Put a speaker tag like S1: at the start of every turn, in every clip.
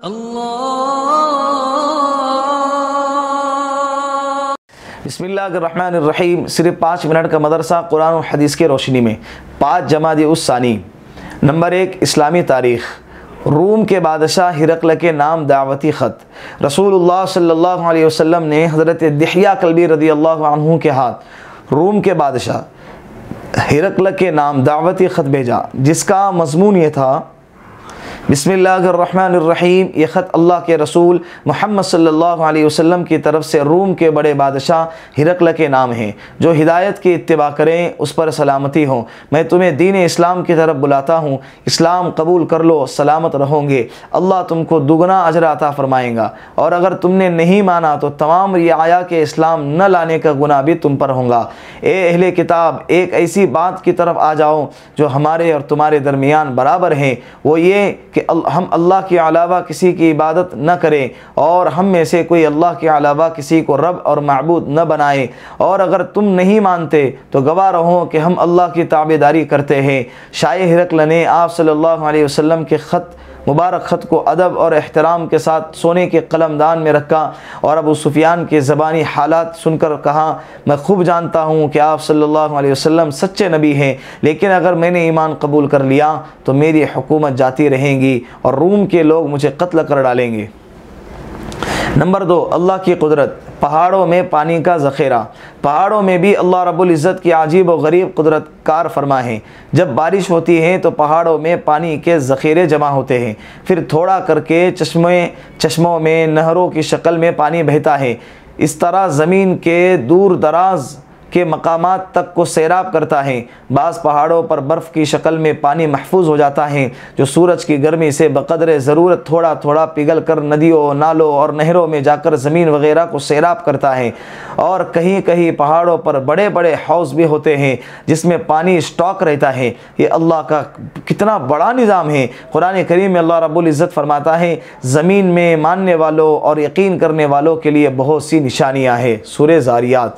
S1: बिस्मिल्लाहिर्रहमानिर्रहीम। सिर्फ 5 मिनट का मदरसा कुरान और हदीस के रोशनी में। 5 जमादी उस सानी। नंबर 1, इस्लामी तारीख़। रूम के बादशाह हिरकल के नाम दावती ख़त। रसूलुल्लाह सल्लल्लाहु अलैहि वसल्लम ने हज़रत दिहया कल्बी रज़ियल्लाहु अन्हु के हाथ रूम के बादशाह हिरकल के नाम दावती ख़त भेजा, जिसका मज़मून ये था, बिस्मिल्लाहिर्रहमानिर्रहीम। ये ख़त अल्लाह के रसूल मोहम्मद सल्लल्लाहु अलैहि वसल्लम की तरफ से रूम के बड़े बादशाह हिरकल के नाम हैं। जो हिदायत की इत्तिबा करें उस पर सलामती हो। मैं तुम्हें दीन इस्लाम की तरफ बुलाता हूँ, इस्लाम कबूल कर लो, सलामत रहोगे। अल्लाह तुमको दुगना अजर अता फरमाएगा, और अगर तुमने नहीं माना तो तमाम रियाया के इस्लाम न लाने का गुनाह भी तुम पर होगा। ए अहले किताब, एक ऐसी बात की तरफ आ जाओ जो हमारे और तुम्हारे दरमियान बराबर है, वो ये कि हम अल्लाह के अलावा किसी की इबादत न करें, और हम में से कोई अल्लाह के अलावा किसी को रब और माबूद न बनाए। और अगर तुम नहीं मानते तो गवाह रहो कि हम अल्लाह की ताबेदारी करते हैं। शाह हिरकल ने आप सल्लल्लाहु अलैहि वसल्लम के ख़त मुबारक ख़त को अदब और एहतराम के साथ सोने के कलमदान में रखा और अबू सुफियान के ज़बानी हालात सुनकर कहा, मैं खूब जानता हूँ कि आप सल्लल्लाहु अलैहि वसल्लम सच्चे नबी हैं, लेकिन अगर मैंने ईमान कबूल कर लिया तो मेरी हुकूमत जाती रहेगी और रूम के लोग मुझे कत्ल कर डालेंगे। नंबर 2, अल्लाह की कुदरत। पहाड़ों में पानी का ज़ख़ीरा। पहाड़ों में भी अल्लाह रब्बुल इज़्ज़त की अजीब व गरीब कुदरत कार फरमा है। जब बारिश होती है तो पहाड़ों में पानी के ज़ख़ीरे जमा होते हैं, फिर थोड़ा करके चश्मों में नहरों की शक्ल में पानी बहता है। इस तरह ज़मीन के दूर दराज के मकामात तक को सैराब करता है। बाज़ पहाड़ों पर बर्फ़ की शक्ल में पानी महफूज हो जाता है, जो सूरज की गर्मी से बक़दर ज़रूरत थोड़ा थोड़ा पिघल कर नदियों, नालों और नहरों में जाकर ज़मीन वग़ैरह को सैराब करता है। और कहीं कहीं पहाड़ों पर बड़े बड़े हौज़ भी होते हैं जिसमें पानी स्टॉक रहता है। ये अल्लाह का कितना बड़ा निज़ाम है। कुरान करीम में अल्लाह रब्बुल इज़्ज़त फरमाता है, ज़मीन में मानने वालों और यकीन करने वालों के लिए बहुत सी निशानियाँ हैं। सूरह ज़ारियात।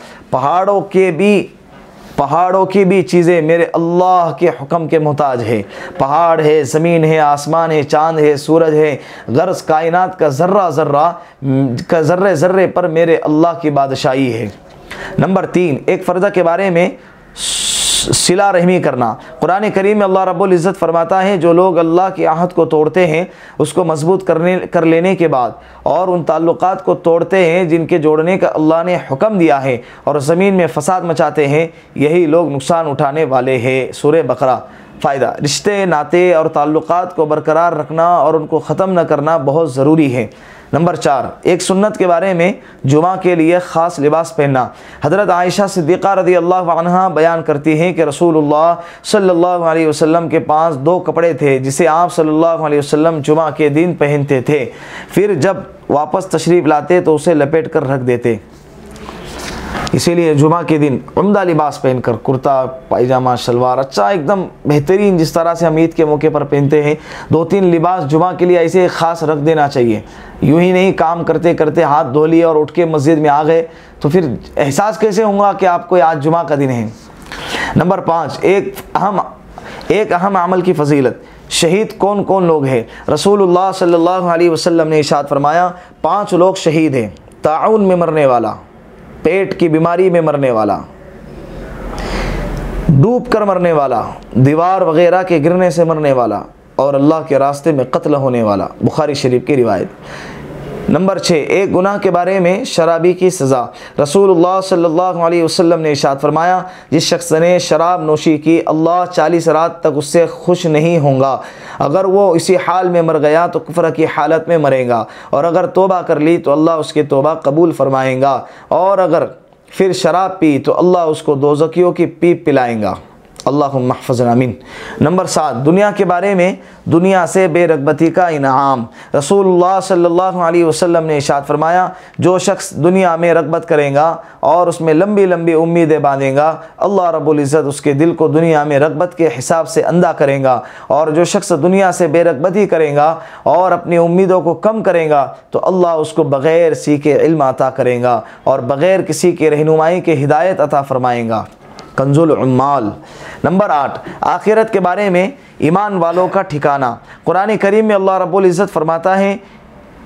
S1: पहाड़ों की भी चीज़ें मेरे अल्लाह के हुक्म के मोहताज है। पहाड़ है, ज़मीन है, आसमान है, चाँद है, सूरज है, गर्ज़ कायनात का ज़र्रे ज़र्रे पर मेरे अल्लाह की बादशाही है। नंबर 3, एक फ़र्ज़ के बारे में सिला रहमी करना। कुरान करीम में अल्लाह रब्बुल इज़्ज़त फरमाता है, जो लोग अल्लाह की आहद को तोड़ते हैं, उसको मजबूत कर लेने के बाद और उन ताल्लुकात को तोड़ते हैं जिनके जोड़ने का अल्लाह ने हुक्म दिया है, और ज़मीन में फ़साद मचाते हैं, यही लोग नुकसान उठाने वाले हैं। सूरह बकरा। फ़ायदा। रिश्ते, नाते और ताल्लुकात को बरकरार रखना और उनको ख़त्म न करना बहुत ज़रूरी है। नंबर 4, एक सुन्नत के बारे में जुमा के लिए ख़ास लिबास पहनना। हज़रत आयशा सिद्दीक़ा रज़ियल्लाहु अन्हा बयान करती हैं कि रसूलुल्लाह सल्लल्लाहु अलैहि वसल्लम के पास 2 कपड़े थे जिसे आप सल्लल्लाहु अलैहि वसल्लम जुमा के दिन पहनते थे, फिर जब वापस तशरीफ़ लाते तो उसे लपेट कर रख देते। इसीलिए जुमा के दिन उम्दा लिबास पहनकर, कुर्ता पायजामा शलवार, अच्छा एकदम बेहतरीन, जिस तरह से हम ईद के मौके पर पहनते हैं, 2-3 लिबास जुमा के लिए ऐसे ख़ास रख देना चाहिए। यूँ ही नहीं काम करते करते हाथ धो लिए और उठ के मस्जिद में आ गए तो फिर एहसास कैसे होगा कि आपको आज जुमा का दिन है। नंबर 5, एक अहम अमल की फजीलत। शहीद कौन कौन लोग हैं? रसूलुल्लाह सल्लल्लाहु अलैहि वसल्लम ने इरशाद फरमाया, 5 लोग शहीद हैं। ताउन में मरने वाला, पेट की बीमारी में मरने वाला, डूब कर मरने वाला, दीवार वगैरह के गिरने से मरने वाला, और अल्लाह के रास्ते में कत्ल होने वाला। बुखारी शरीफ की रिवायत। नंबर 6, एक गुनाह के बारे में शराबी की सज़ा। रसूलुल्लाह सल्लल्लाहु अलैहि वसल्लम ने इरशाद फरमाया, जिस शख्स ने शराब नोशी की, अल्लाह 40 रात तक उससे खुश नहीं होगा। अगर वो इसी हाल में मर गया तो कुफ्र की हालत में मरेगा, और अगर तौबा कर ली तो अल्लाह उसकी तौबा कबूल फरमाएगा, और अगर फिर शराब पी तो अल्लाह उसको दोज़खियों की पीप पिलाएगा। अल्लाहुम्मा महफ़ज़ना आमीन। नंबर 7, दुनिया के बारे में दुनिया से बेरग़बती का इनाम। रसूलुल्लाह सल्लल्लाहु अलैहि वसल्लम ने इरशाद फरमाया, जो शख्स दुनिया में रग़बत करेगा और उसमें लंबी लंबी उम्मीदें बांधेगा, अल्लाह रब्बुल इज़्ज़त उसके दिल को दुनिया में रग़बत के हिसाब से अंधा करेगा। और जो शख्स दुनिया से बेरग़बती करेगा और अपनी उम्मीदों को कम करेगा तो अल्लाह उसको बग़ैर सीखे इल्म अता करेगा और बग़ैर किसी के रहनुमाई के हिदायत अता फरमाएगा। कंजुल उम्माल। नंबर 8, आखिरत के बारे में ईमान वालों का ठिकाना। कुरान करीम में अल्लाह रब्बुल इज़्ज़त फरमाता है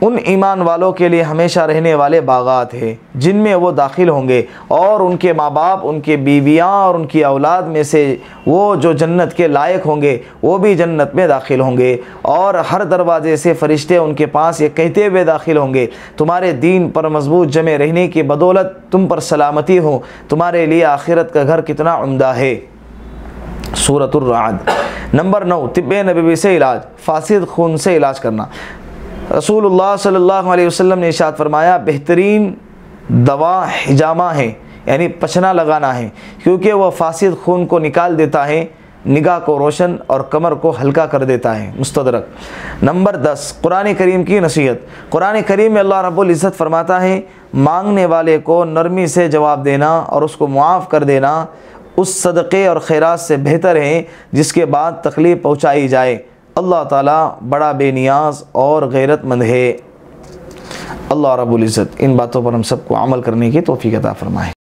S1: उन ईमान वालों के लिए हमेशा रहने वाले बागात हैं जिनमें वो दाखिल होंगे, और उनके माँ बाप, उनके बीवियाँ और उनकी औलाद में से वो जो जन्नत के लायक होंगे वो भी जन्नत में दाखिल होंगे। और हर दरवाज़े से फ़रिश्ते उनके पास ये कहते हुए दाखिल होंगे, तुम्हारे दीन पर मजबूत जमे रहने की बदौलत तुम पर सलामती हो, तुम्हारे लिए आखिरत का घर कितना उम्दा है। सूरतुर राद। नंबर 9, तिब्बे नबवी से इलाज, फासिद खून से इलाज करना। रसूलुल्लाह सल्लल्लाहु अलैहि वसल्लम ने इरशाद फरमाया, बेहतरीन दवा हिजामा है, यानी पचना लगाना है, क्योंकि वह फासिद खून को निकाल देता है, निगाह को रोशन और कमर को हल्का कर देता है। मुस्तदरक। नंबर 10, कुरान करीम की नसीहत। कुरान करीम में अल्लाह रब्बुल इज़्ज़त फरमाता है, मांगने वाले को नरमी से जवाब देना और उसको मुआफ़ कर देना उस सदक़े और खैरात से बेहतर है जिसके बाद तकलीफ़ पहुँचाई जाए। अल्लाह ताला बड़ा बेनियाज और गैरतमंद है। अल्लाह रब्बुल इज़्ज़त इन बातों पर हम सबको अमल करने की तौफ़ीक़ अता फ़रमाए।